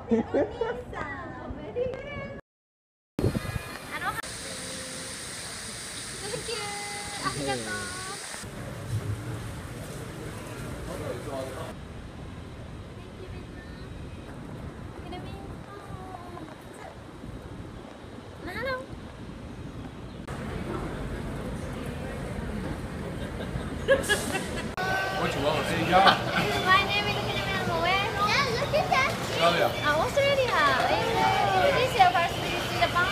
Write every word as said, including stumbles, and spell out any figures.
お兄さん、ベリーグー。アロハ。Thank you。ありがとう。 What you want? There you go. My name is Philomena. Where? Yeah, look at that. Australia. Ah, Australia. Is this your first visit to Japan?